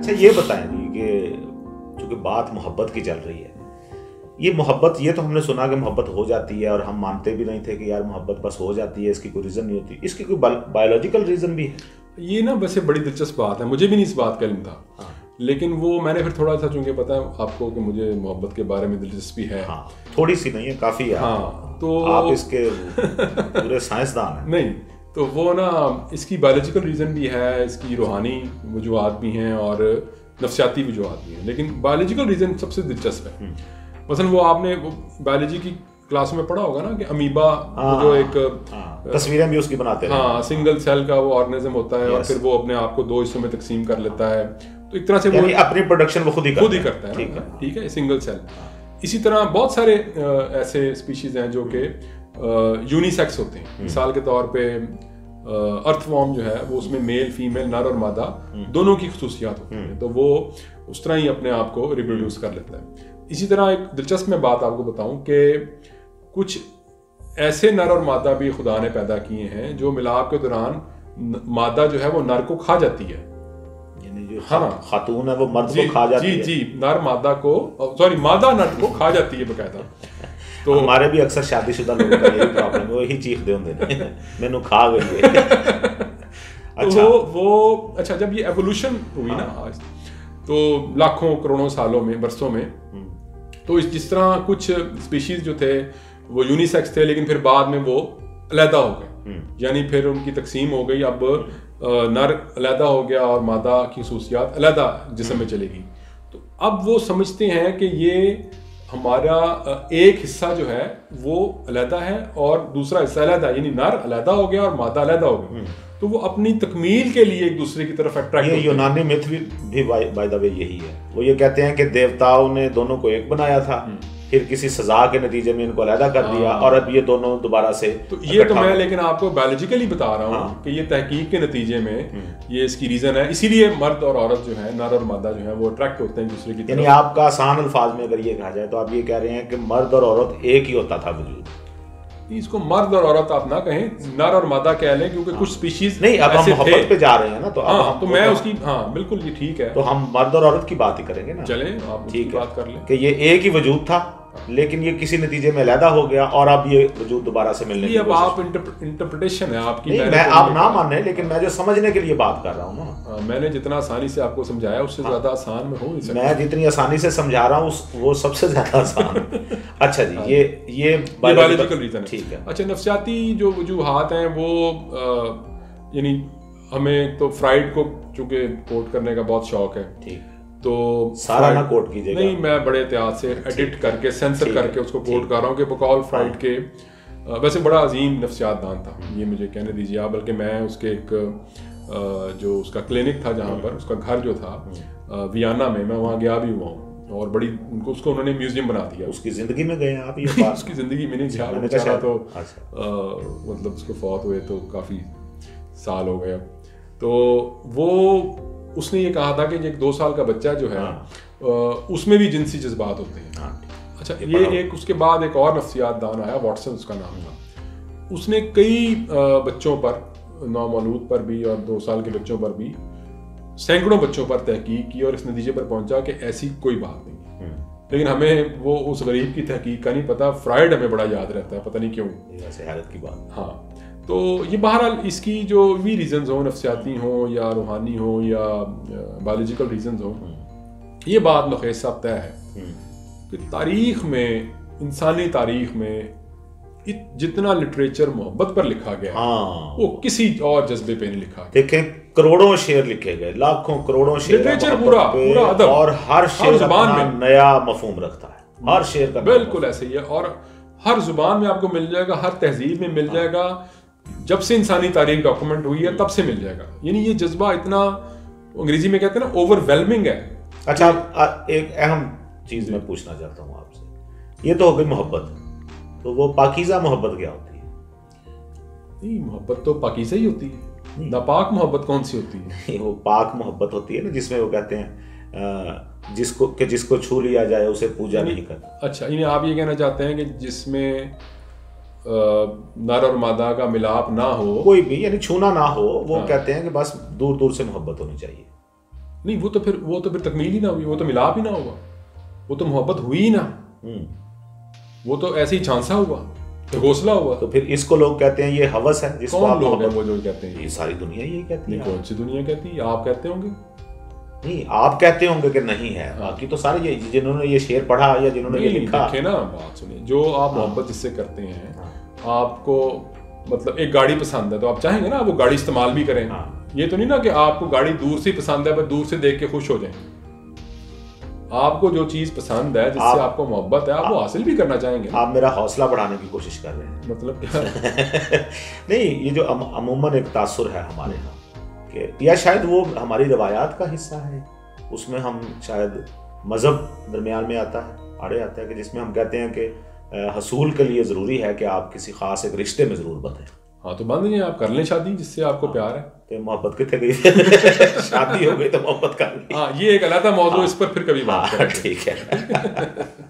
اچھا یہ بتائیں جی کہ چونکہ بات محبت کی چل رہی ہے، یہ محبت، یہ تو ہم نے سنا کہ محبت ہو جاتی ہے اور ہم مانتے بھی نہیں تھے کہ یار محبت بس ہو جاتی ہے، اس کی کوئی ریزن نہیں ہوتی، اس کی کوئی بایولوجیکل ریزن بھی ہے؟ یہ نا ویسے بڑی دلچسپ بات ہے، مجھے بھی نہیں اس بات کا علم تھا، لیکن وہ میں نے پھر تھوڑا سا چونکہ پتا ہے آپ کو کہ مجھے محبت کے بارے میں دلچسپی ہے، ہاں تھوڑی سی نہیں ہے، کافی ہے، ہاں تو آپ اس کے پورے سائنسدان ہیں۔ نہیں تو وہ نا اس کی بایولوجیکل ریزن بھی ہے، اس کی روحانی وجوہات بھی ہیں اور نفسیاتی وجوہات بھی ہیں، لیکن بایولوجیکل ریزن سب سے دلچسپ ہے۔ مثلا وہ آپ نے بایولوجی کی کلاس میں پڑھا ہوگا نا کہ امیبا جو ایک تصویریں بھی اس کی بناتے ہیں، ہاں سنگل سیل کا وہ آرگنزم ہوتا ہے اور پھر وہ اپنے آپ کو 2 حصوں میں تقسیم کر لیتا ہے، تو ایک طرح سے وہ اپنی پروڈکشن وہ خود ہی کرتا ہے، ٹھیک ہے، سنگل سیل۔ اسی طرح بہت سارے ایسے اسپیشیز ہیں جو کہ یونی سیکس ہوتے ہیں، مثال کے طور پہ ارتھ وارم جو ہے وہ اس میں میل فیمیل نر اور مادہ دونوں کی خصوصیات ہوتی ہیں، تو وہ اس طرح ہی اپنے آپ کو ریپروڈیوس کر لیتا ہے۔ اسی طرح ایک دلچسپ میں بات آپ کو بتاؤں کہ کچھ ایسے نر اور مادہ بھی خدا نے پیدا کیے ہیں جو ملاپ کے دوران مادہ جو ہے وہ نر کو کھا جاتی ہے، یعنی جو خاتون ہے وہ مرد کو کھا جاتی ہے، جی نر مادہ کو، سوری مادہ نر کو کھا جاتی ہے باقاعدہ۔ تو ہمارے بھی اکثر شادی شدہ لوگوں کا یہی پرابلم ہے، وہی چیخ دے ہوندے مینوں کھا گئی ہے۔ اچھا وہ اچھا جب یہ ایوولوشن ہوئی نا آج تو لاکھوں کروڑوں سالوں میں، برسوں میں، تو جس طرح کچھ اسپیشیز جو تھے وہ یونی سیکس تھے لیکن پھر بعد میں وہ علیحدہ ہو گئے، یعنی پھر ان کی تقسیم ہو گئی، اب نر علیحدہ ہو گیا اور مادہ کی خصوصیات علیحدہ جسم میں چلے گی، تو اب وہ سمجھتے ہیں کہ یہ ہمارا ایک حصہ جو ہے وہ علیحدہ ہے اور دوسرا حصہ علیحدہ، یعنی نر علیحدہ ہو گیا اور مادہ علیحدہ ہو گئی، تو وہ اپنی تکمیل کے لیے ایک دوسرے کی طرف اٹریکٹ ہوتے ہیں۔ یہ یونانی میتھ بھی بائی دا وے یہی ہے، وہ یہ کہتے ہیں کہ دیوتاؤں نے دونوں کو ایک بنایا تھا، پھر کسی سزا کے نتیجے میں ان کو علیحدہ کر دیا اور اب یہ دونوں دوبارہ سے، تو یہ تو میں لیکن آپ کو بایولوجیکلی بتا رہا ہوں کہ یہ تحقیق کے نتیجے میں یہ اس کی ریزن ہے، اسی لیے مرد اور عورت جو ہے، نر اور مادہ جو ہے وہ اٹریکٹ ہوتے ہیں ایک دوسرے کی طرف۔ یعنی آپ کا آسان الفاظ میں اگر یہ کہا جائے تو آپ یہ کہہ رہے ہیں کہ مرد اور عورت ایک ہی ہوتا تھا وجود، اس کو مرد اور عورت آپ نہ کہیں، نر اور مادہ کہہ لیں، کیونکہ کچھ سپیشیز نہیں، اب ہم محبت پہ جا رہے ہیں نا، تو میں اس کی بالکل یہ ٹھیک ہے، تو ہم مرد اور عورت کی بات ہی کریں گے نا، چلیں آپ ٹھیک بات کر لیں کہ یہ ایک ہی وجود تھا لیکن یہ کسی نتیجے میں علیحدہ ہو گیا اور اب یہ وجود دوبارہ سے ملنے کی اب آپ انٹرپریٹیشن ہے آپ کی، میں آپ نہ مانیں لیکن میں جو سمجھنے کے لیے بات کر رہا ہوں نا، میں نے جتنا آسانی سے آپ کو سمجھایا اس سے زیادہ آسان میں ہوں، میں جتنی آسانی سے سمجھا رہا ہوں وہ سب سے زیادہ آسان۔ اچھا جی، یہ بایولوجیکل ریزن ہے، ٹھیک ہے۔ اچھا نفسیاتی جو وجوہات ہیں وہ یعنی ہمیں تو فرائڈ کو چونکہ کوٹ کرنے کا بہت شوق ہے، ٹھیک، تو سارا نہ کوٹ کیجیے گا، نہیں میں بڑے احتیاط سے ایڈٹ کر کے سینسر کر کے اس کو کوٹ کر رہا ہوں کہ بقول فرائڈ کے ویسے بڑا عظیم نفسیات دان تھا، یہ مجھے کہنے دیجیے آپ، بلکہ میں اس کے ایک جو اس کا کلینک تھا جہاں پر اس کا گھر جو تھا ویانا میں وہاں گیا بھی ہوا ہوں، اور بڑی اس کو انہوں نے میوزیم بنا دیا۔ اس کی زندگی میں گئے آپ؟ یہ اس کی زندگی میں نہیں گیا، بیچارہ تو مطلب اس کو فوت ہوئے تو کافی سال ہو گئے، تو وہ اس نے یہ کہا تھا کہ ایک 2 سال کا بچہ جو ہے اس میں بھی جنسی جذبات ہوتے ہیں۔ اچھا یہ ایک اس کے بعد ایک اور نفسیات دان آیا، واٹسن اس کا نام تھا، اس نے کئی بچوں پر، نومولود پر بھی اور 2 سال کے بچوں پر بھی، سینکڑوں بچوں پر تحقیق کی اور اس نتیجے پر پہنچا کہ ایسی کوئی بات نہیں، لیکن ہمیں وہ اس غریب کی تحقیق کا نہیں پتا، فرائڈ ہمیں بڑا یاد رہتا ہے، پتہ نہیں کیوں، حیرت کی بات۔ ہاں تو یہ بہرحال اس کی جو بھی ریزنز ہوں، نفسیاتی ہوں یا روحانی ہوں یا بایولوجیکل ریزنز ہوں، یہ بات نخیس صاحب طے ہے کہ تاریخ میں، انسانی تاریخ میں جتنا لٹریچر محبت پر لکھا گیا وہ کسی اور جذبے پہ نہیں لکھا گیا۔ دیکھیں کروڑوں شعر لکھے گئے، لاکھوں کروڑوں شعر، لٹریچر پورا ادب، اور ہر شعر زبان میں نیا مفہوم رکھتا ہے، ہر شعر کا بالکل ایسے ہی ہے، اور ہر زبان میں آپ کو مل جائے گا، ہر تہذیب میں مل جائے گا، جب سے انسانی تاریخ ڈاکومنٹ ہوئی ہے تب سے مل جائے گا، یعنی یہ جذبہ اتنا انگریزی میں کہتے ہیں نا اوور ویلمنگ ہے۔ اچھا ایک اہم چیز میں پوچھنا چاہتا ہوں آپ سے، یہ تو ہو گئی محبت، تو وہ پاکیزہ محبت کیا ہوتی ہے؟ نہیں محبت تو پاکیزہ ہی ہوتی ہے، ناپاک محبت کون سی ہوتی ہے؟ وہ پاک محبت ہوتی ہے نا جس میں وہ کہتے ہیں جس کو چھو لیا جائے اسے پوجا نہیں کرتا۔ اچھا یعنی آپ یہ کہنا چاہتے ہیں کہ جس میں نر اور مادہ کا ملاپ نہ ہو، کوئی بھی، یعنی چھونا نہ ہو، وہ کہتے ہیں کہ بس دور دور سے محبت ہونی چاہیے۔ نہیں وہ تو پھر تکمیل ہی نہ ہوئی, وہ تو ملاپ ہی نہ ہوا, وہ تو محبت ہوئی ہی نہ, وہ تو ایسے ہی جھانسا ہوا, گھوسلا ہوا. تو پھر اس کو لوگ کہتے ہیں یہ ہوس ہے جس کو آپ لوگ ہیں وہ جو کہتے ہیں, یہ ساری دنیا یہی کہتی ہے. کون سی دنیا کہتی ہے؟ آپ کہتے ہوں گے. نہیں آپ کہتے ہوں گے کہ نہیں ہے, باقی تو سارے یہ جنہوں نے یہ شعر پڑھا یا جنہوں نے یہ لکھا. دیکھیں نا بات سنیں, جو آپ محبت جس سے کرتے ہیں, آپ کو مطلب ایک گاڑی پسند ہے تو آپ چاہیں گے نا وہ گاڑی استعمال بھی کریں. یہ تو نہیں نا کہ آپ کو گاڑی دور سے پسند ہے بس دور سے دیکھ کے خوش ہو جائیں. آپ کو جو چیز پسند ہے جس سے آپ کو محبت ہے آپ وہ حاصل بھی کرنا چاہیں گے. آپ میرا حوصلہ بڑھانے کی کوشش کر رہے ہیں. مطلب کیا؟ نہیں, یہ جو عموماً ایک تاثر ہے ہمارے یہاں کہ یا شاید وہ ہماری روایات کا حصہ ہے, اس میں ہم شاید مذہب درمیان میں آتا ہے, آڑے آتا ہے کہ جس میں ہم کہتے ہیں کہ حصول کے لیے ضروری ہے کہ آپ کسی خاص ایک رشتے میں ضرور بندھیں. ہاں تو بند جائیں, آپ کر لیں شادی جس سے آپ کو پیار ہے. تو محبت کتنے گئی, شادی ہو گئی تو محبت کر لی. ہاں یہ ایک علیحدہ موضوع, اس پر پھر کبھی بات کریں. ٹھیک ہے.